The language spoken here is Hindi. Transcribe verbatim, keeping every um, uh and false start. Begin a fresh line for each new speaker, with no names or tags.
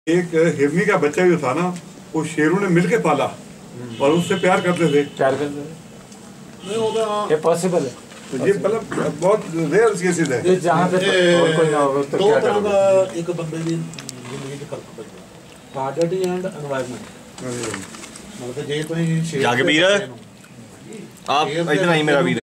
एक हिरनी का बच्चा जो था ना, वो शेरों ने मिलके पाला और उससे प्यार करते थे।
प्यार करते थे
नहीं होगा,
ये पॉसिबल है।
तो ये मतलब बहुत रेयर केसेस है
जहाँ पे और कोई ना होगा तो क्या करोगे?
एक बंदे की जिंदगी च फर्क पैंदा हार्डिटी एंड एनवायरनमेंट। मतलब जे तुसीं
जागबीर आप इधर आई मेरा वीर।